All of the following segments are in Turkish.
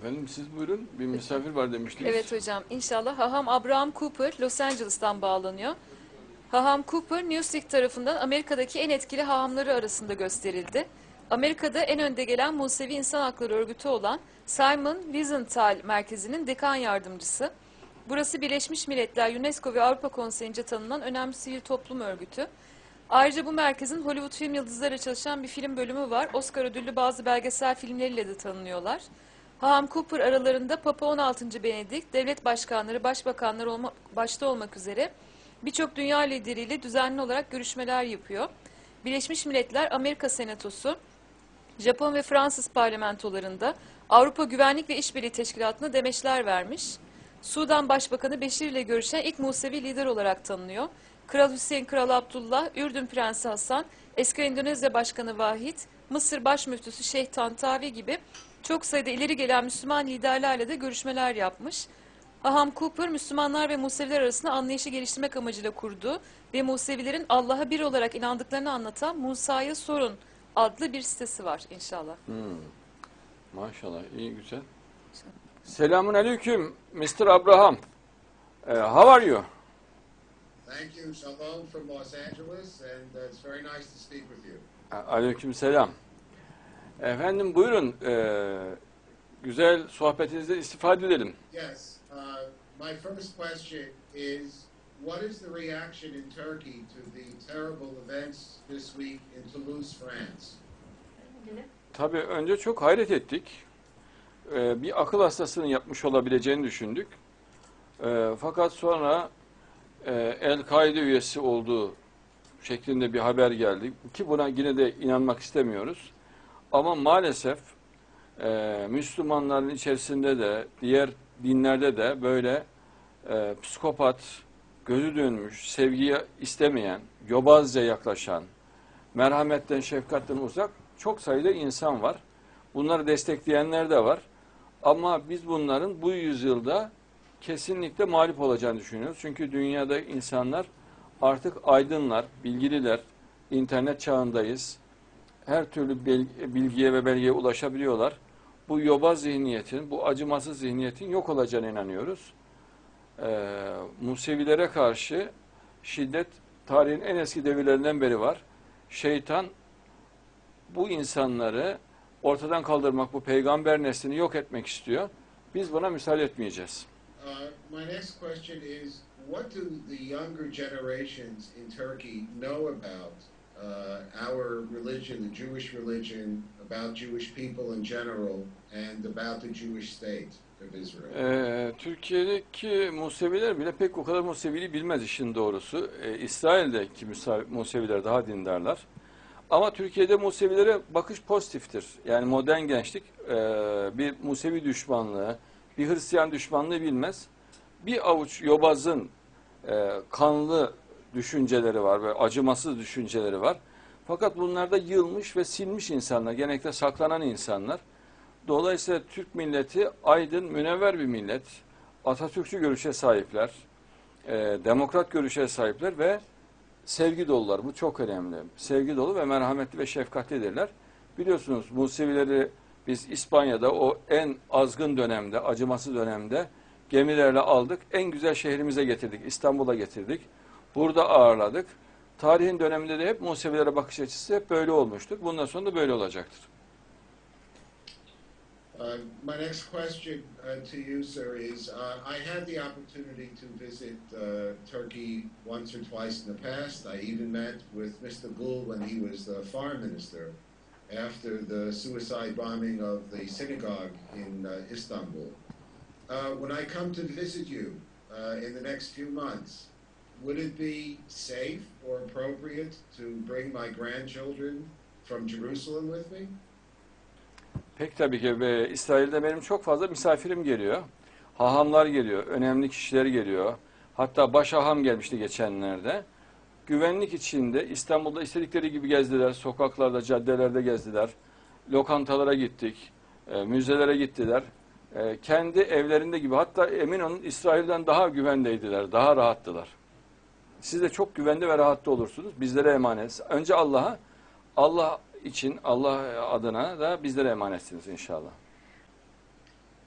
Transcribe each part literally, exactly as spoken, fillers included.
Efendim siz buyurun. Bir misafir var demiştiniz. Evet hocam, inşallah. Haham Abraham Cooper Los Angeles'tan bağlanıyor. Haham Cooper, Newsweek tarafından Amerika'daki en etkili hahamları arasında gösterildi. Amerika'da en önde gelen Musevi İnsan Hakları Örgütü olan Simon Wiesenthal Merkezi'nin dekan yardımcısı. Burası Birleşmiş Milletler, UNESCO ve Avrupa Konseyi'nce tanınan önemli sivil toplum örgütü. Ayrıca bu merkezin Hollywood film yıldızlarıyla çalışan bir film bölümü var. Oscar ödüllü bazı belgesel filmleriyle de tanınıyorlar. Haham Cooper aralarında Papa on altıncı. Benedikt, devlet başkanları, başbakanlar olma, başta olmak üzere birçok dünya lideriyle düzenli olarak görüşmeler yapıyor. Birleşmiş Milletler, Amerika Senatosu, Japon ve Fransız parlamentolarında Avrupa Güvenlik ve İşbirliği Teşkilatı'na demeçler vermiş. Sudan Başbakanı Beşir ile görüşen ilk Musevi lider olarak tanınıyor. Kral Hüseyin, Kral Abdullah, Ürdün Prensi Hasan, eski Endonezya Başkanı Vahit, Mısır Baş Müftüsü Şeyh Tantavi gibi çok sayıda ileri gelen Müslüman liderlerle de görüşmeler yapmış. Haham Cooper, Müslümanlar ve Museviler arasında anlayışı geliştirmek amacıyla kurduğu ve Musevilerin Allah'a bir olarak inandıklarını anlatan Musa'ya Sorun adlı bir sitesi var inşallah. Hmm. Maşallah, iyi güzel. Selamun aleyküm, mister Abraham. Uh, how are you? Thank you. Shalom from Los Angeles, and uh, it's very nice to speak with you. Aleyküm selam. Efendim buyurun, e, güzel sohbetinizden istifade edelim. Yes. Uh, my first question is, what is the reaction in Turkey to the terrible events this week in Toulouse, France? Tabii önce çok hayret ettik. E, bir akıl hastasının yapmış olabileceğini düşündük. E, fakat sonra e, El-Kaide üyesi olduğu şeklinde bir haber geldi. Ki buna yine de inanmak istemiyoruz. Ama maalesef e, Müslümanların içerisinde de diğer dinlerde de böyle e, psikopat, gözü dönmüş, sevgiyi istemeyen, yobazca yaklaşan, merhametten, şefkatten uzak çok sayıda insan var. Bunları destekleyenler de var. Ama biz bunların bu yüzyılda kesinlikle mağlup olacağını düşünüyoruz. Çünkü dünyada insanlar artık aydınlar, bilgililer, internet çağındayız. Her türlü bilgiye ve belgeye ulaşabiliyorlar. Bu yobaz zihniyetin, bu acımasız zihniyetin yok olacağına inanıyoruz. Ee, Musevilere karşı şiddet tarihin en eski devirlerinden beri var. Şeytan bu insanları ortadan kaldırmak, bu peygamber neslini yok etmek istiyor. Biz buna müsaade etmeyeceğiz. Uh, my next question is, what do the younger generations in Turkey know about uh, our religion, the Jewish religion, about Jewish people in general, and about the Jewish state of Israel? Ee, Türkiye'deki Museviler bile pek o kadar Museviliği bilmez işin doğrusu. Ee, İsrail'deki Museviler daha dindarlar. Ama Türkiye'de Musevilere bakış pozitiftir. Yani modern gençlik e, bir Musevi düşmanlığı, bir Hristiyan düşmanlığı bilmez. Bir avuç yobazın e, kanlı düşünceleri var ve acımasız düşünceleri var. Fakat bunlarda yılmış ve silmiş insanlar, genellikle saklanan insanlar. Dolayısıyla Türk milleti aydın, münevver bir millet. Atatürkçü görüşe sahipler, e, demokrat görüşe sahipler ve sevgi dolular. Bu çok önemli. Sevgi dolu ve merhametli ve şefkatlidirler. Biliyorsunuz Musevileri biz İspanya'da o en azgın dönemde, acımasız dönemde gemilerle aldık. En güzel şehrimize getirdik. İstanbul'a getirdik. Burada ağırladık. Tarihin döneminde de hep Musevilere bakış açısı hep böyle olmuştur. Bundan sonra da böyle olacaktır. Uh, my next question uh, to you, sir, is uh, I had the opportunity to visit uh, Turkey once or twice in the past. I even met with Mister Gül when he was the foreign minister after the suicide bombing of the synagogue in uh, Istanbul. Uh, when I come to visit you uh, in the next few months, would it be safe or appropriate to bring my grandchildren from Jerusalem with me? Pek tabii ki ve İsrail'de benim çok fazla misafirim geliyor. Hahamlar geliyor, önemli kişiler geliyor. Hatta baş haham gelmişti geçenlerde. Güvenlik içinde İstanbul'da istedikleri gibi gezdiler. Sokaklarda, caddelerde gezdiler. Lokantalara gittik, e, müzelere gittiler. E, kendi evlerinde gibi, hatta emin olun İsrail'den daha güvendeydiler, daha rahattılar. Siz de çok güvende ve rahatta olursunuz. Bizlere emanet. Önce Allah'a, Allah için, Allah adına da bizlere emanetsiniz inşallah.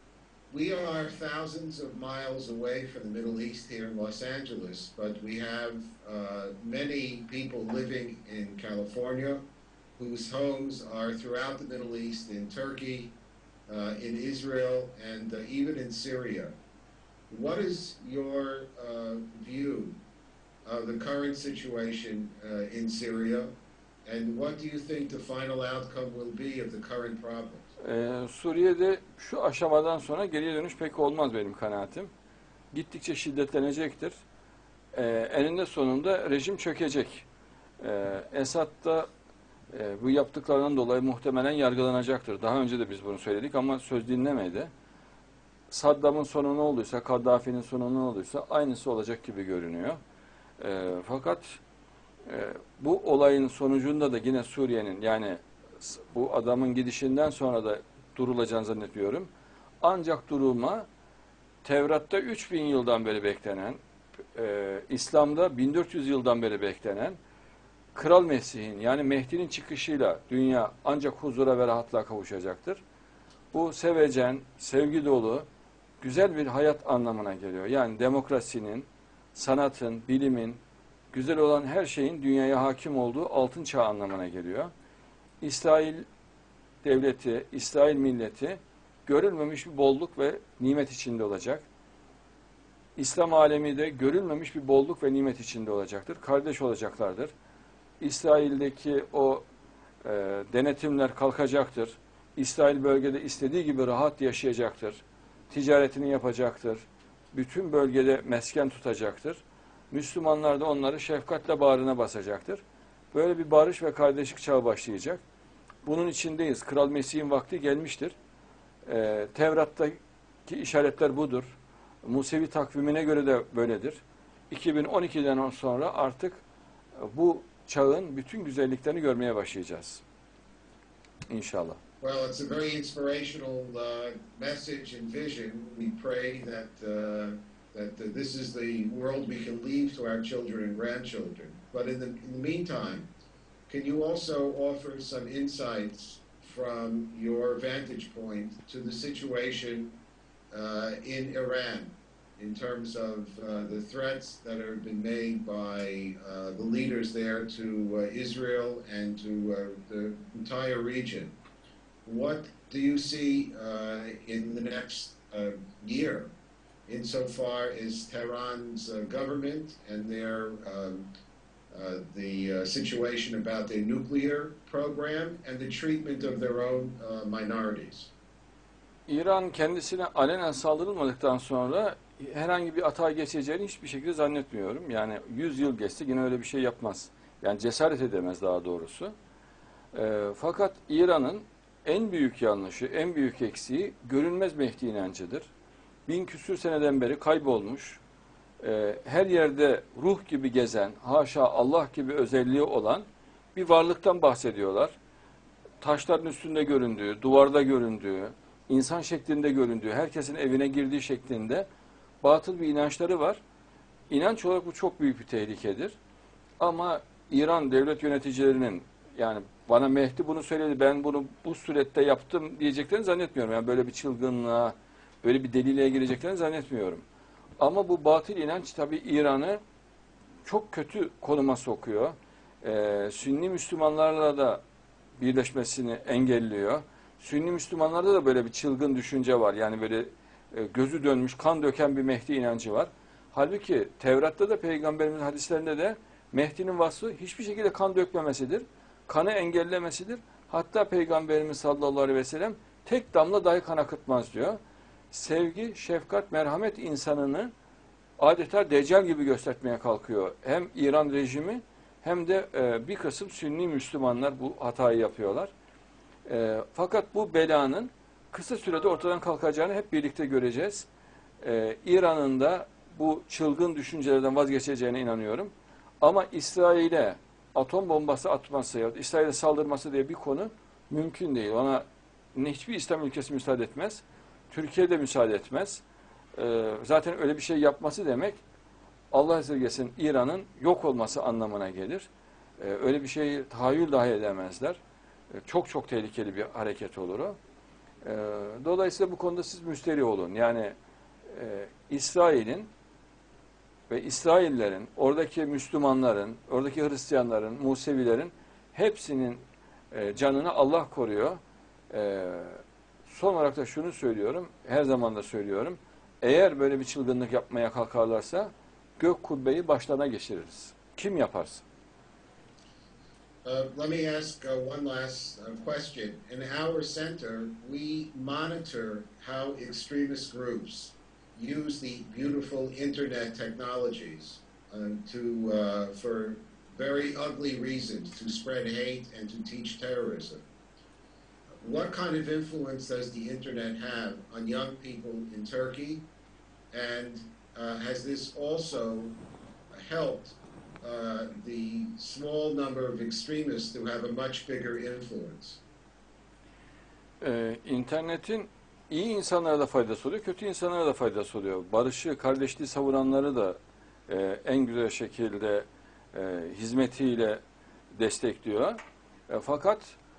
we are thousands of miles away from the Middle East here in Los Angeles, but we have uh, many people living in California whose homes are throughout the Middle East, in Turkey, uh, in Israel, and uh, even in Syria. What is your uh, view of the current situation uh, in Syria, and what do you think the final outcome will be of the current problems? Ee, Suriye'de şu aşamadan sonra geriye dönüş pek olmaz benim kanaatim. Gittikçe şiddetlenecektir. Ee, eninde sonunda rejim çökecek. Ee, Esad da e, bu yaptıklarından dolayı muhtemelen yargılanacaktır. Daha önce de biz bunu söyledik ama söz dinlemedi. Saddam'ın sonu ne olduysa, Kaddafi'nin sonu ne olduysa aynısı olacak gibi görünüyor. Ee, fakat e, bu olayın sonucunda da yine Suriye'nin, yani bu adamın gidişinden sonra da durulacağını zannetmiyorum. Ancak durulma Tevrat'ta üç bin yıldan beri beklenen, e, İslam'da bin dört yüz yıldan beri beklenen Kral Mesih'in, yani Mehdi'nin çıkışıyla dünya ancak huzura ve rahatlığa kavuşacaktır. Bu sevecen, sevgi dolu, güzel bir hayat anlamına geliyor. Yani demokrasinin, sanatın, bilimin, güzel olan her şeyin dünyaya hakim olduğu altın çağ anlamına geliyor. İsrail devleti, İsrail milleti görülmemiş bir bolluk ve nimet içinde olacak. İslam alemi de görülmemiş bir bolluk ve nimet içinde olacaktır. Kardeş olacaklardır. İsrail'deki o e, denetimler kalkacaktır. İsrail bölgede istediği gibi rahat yaşayacaktır. Ticaretini yapacaktır. Bütün bölgede mesken tutacaktır. Müslümanlar da onları şefkatle bağrına basacaktır. Böyle bir barış ve kardeşlik çağı başlayacak. Bunun içindeyiz. Kral Mesih'in vakti gelmiştir. Ee, Tevrat'taki işaretler budur. Musevi takvimine göre de böyledir. iki bin on ikiden sonra artık bu çağın bütün güzelliklerini görmeye başlayacağız. İnşallah. Well, it's a very inspirational uh, message and vision. We pray that uh, that uh, this is the world we can leave to our children and grandchildren. But in the, in the meantime, can you also offer some insights from your vantage point to the situation uh, in Iran in terms of uh, the threats that have been made by uh, the leaders there to uh, Israel and to uh, the entire region? What do you see uh, in the next uh, year insofar as Tehran's uh, government and their um, uh, the uh, situation about their nuclear program and the treatment of their own uh, minorities? İran kendisine alenen saldırılmadıktan sonra herhangi bir atağa geçeceğini hiçbir şekilde zannetmiyorum. Yani yüz yıl geçse yine öyle bir şey yapmaz. Yani cesaret edemez daha doğrusu. E, fakat İran'ın en büyük yanlışı, en büyük eksiği görünmez Mehdi inancıdır. Bin küsür seneden beri kaybolmuş, e, her yerde ruh gibi gezen, haşa Allah gibi özelliği olan bir varlıktan bahsediyorlar. Taşların üstünde göründüğü, duvarda göründüğü, insan şeklinde göründüğü, herkesin evine girdiği şeklinde batıl bir inançları var. İnanç olarak bu çok büyük bir tehlikedir. Ama İran devlet yöneticilerinin, yani bana Mehdi bunu söyledi, ben bunu bu surette yaptım diyeceklerini zannetmiyorum. Yani böyle bir çılgınlığa, böyle bir deliliğe gireceklerini zannetmiyorum. Ama bu batıl inanç tabii İran'ı çok kötü konuma sokuyor. Ee, Sünni Müslümanlarla da birleşmesini engelliyor. Sünni Müslümanlarda da böyle bir çılgın düşünce var. Yani böyle e, gözü dönmüş, kan döken bir Mehdi inancı var. Halbuki Tevrat'ta da Peygamberimizin hadislerinde de Mehdi'nin vasfı hiçbir şekilde kan dökmemesidir. Kanı engellemesidir. Hatta Peygamberimiz sallallahu aleyhi ve sellem tek damla dahi kan akıtmaz diyor. Sevgi, şefkat, merhamet insanını adeta deccal gibi göstermeye kalkıyor. Hem İran rejimi hem de e, bir kısım Sünni Müslümanlar bu hatayı yapıyorlar. E, fakat bu belanın kısa sürede ortadan kalkacağını hep birlikte göreceğiz. E, İran'ın da bu çılgın düşüncelerden vazgeçeceğine inanıyorum. Ama İsrail'e atom bombası atması ya da İsrail'e saldırması diye bir konu mümkün değil. Ona hiçbir İslam ülkesi müsaade etmez. Türkiye de müsaade etmez. Ee, zaten öyle bir şey yapması demek Allah esirgesin İran'ın yok olması anlamına gelir. Ee, öyle bir şeyi tahayyül dahi edemezler. Ee, çok çok tehlikeli bir hareket olur o. E, dolayısıyla bu konuda siz müsterih olun. Yani e, İsrail'in ve İsraillerin, oradaki Müslümanların, oradaki Hristiyanların, Musevilerin hepsinin e, canını Allah koruyor. E, son olarak da şunu söylüyorum, her zaman da söylüyorum. Eğer böyle bir çılgınlık yapmaya kalkarlarsa gök kubbeyi başlarına geçiririz. Kim yaparsa. Uh, let me ask uh, one last uh, question. In our center, we monitor how extremist groups use the beautiful internet technologies uh, to uh, for very ugly reasons, to spread hate and to teach terrorism. What kind of influence does the internet have on young people in Turkey? And uh, has this also helped uh, the small number of extremists to have a much bigger influence? Ee, internetin iyi insanlara da faydası oluyor, kötü insanlara da faydası oluyor. Barışı, kardeşliği savunanları da e, en güzel şekilde e, hizmetiyle destekliyor. E, fakat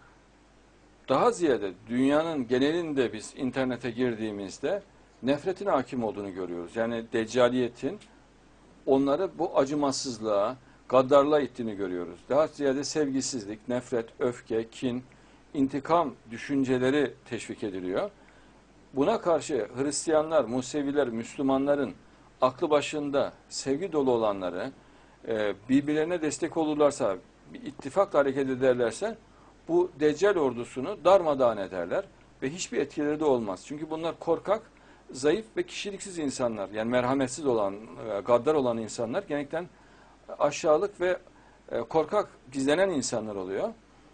daha ziyade dünyanın genelinde biz internete girdiğimizde nefretin hakim olduğunu görüyoruz. Yani deccaliyetin onları bu acımasızlığa, gaddarlığa ittiğini görüyoruz. Daha ziyade sevgisizlik, nefret, öfke, kin, intikam düşünceleri teşvik ediliyor. Buna karşı Hristiyanlar, Museviler, Müslümanların aklı başında sevgi dolu olanları e, birbirlerine destek olurlarsa, bir ittifakla hareket ederlerse bu Deccal ordusunu darmadağın ederler ve hiçbir etkileri de olmaz. Çünkü bunlar korkak, zayıf ve kişiliksiz insanlar. Yani merhametsiz olan, gaddar olan insanlar genellikle aşağılık ve korkak, gizlenen insanlar oluyor.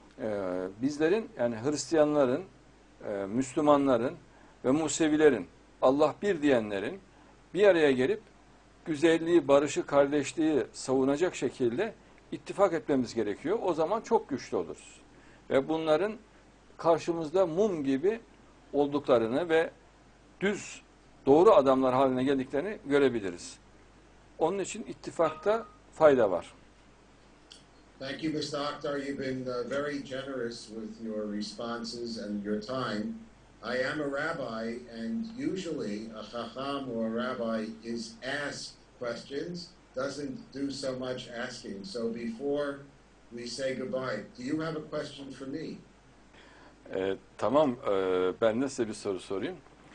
Bizlerin, yani Hristiyanların, Müslümanların ve Musevilerin, Allah bir diyenlerin bir araya gelip güzelliği, barışı, kardeşliği savunacak şekilde ittifak etmemiz gerekiyor. O zaman çok güçlü oluruz. Ve bunların karşımızda mum gibi olduklarını ve düz, doğru adamlar haline geldiklerini görebiliriz. Onun için ittifakta fayda var. Thank you, mister Akhtar. You've been uh, very generous with your responses and your time. I am a rabbi, and usually a chacham or a rabbi is asked questions, doesn't do so much asking. So before we say goodbye, do you have a question for me? Ee, tamam, ee, ben de size bir soru sorayım.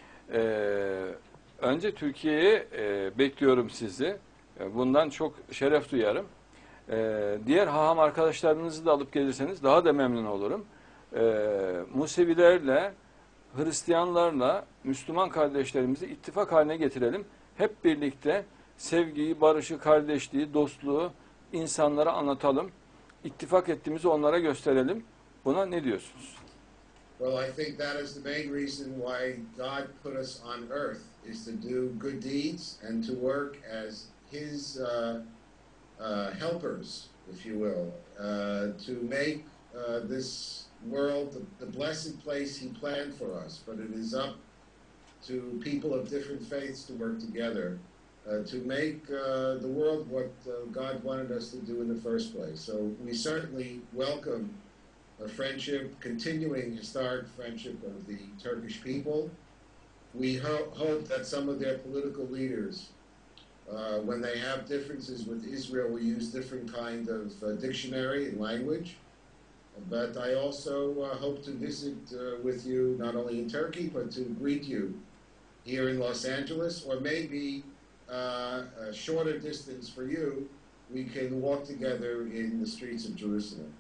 Ee, önce Türkiye'ye e, bekliyorum sizi. Bundan çok şeref duyarım. Ee, diğer haham arkadaşlarınızı da alıp gelirseniz daha da memnun olurum. Ee, Musevilerle, Hristiyanlarla, Müslüman kardeşlerimizi ittifak haline getirelim. Hep birlikte sevgiyi, barışı, kardeşliği, dostluğu insanlara anlatalım. İttifak ettiğimizi onlara gösterelim. Buna ne diyorsunuz? Well, I think that is the main reason why God put us on earth, is to do good deeds and to work as His uh, uh, helpers, if you will, uh, to make uh, this world the, the blessed place He planned for us. But it is up to people of different faiths to work together uh, to make uh, the world what uh, God wanted us to do in the first place. So we certainly welcome a friendship, continuing historic friendship of the Turkish people. We ho hope that some of their political leaders, uh, when they have differences with Israel, will use different kind of uh, dictionary and language. But I also uh, hope to visit uh, with you not only in Turkey, but to greet you here in Los Angeles, or maybe uh, a shorter distance for you, we can walk together in the streets of Jerusalem.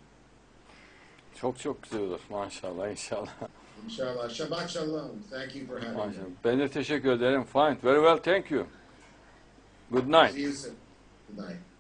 Çok çok güzel olur. Maşallah, inşallah. İnşallah. Shabbat shalom. Thank you for having Maşallah. me. Ben de teşekkür ederim. Fine. Very well. Thank you. Good night. See you soon. Good night.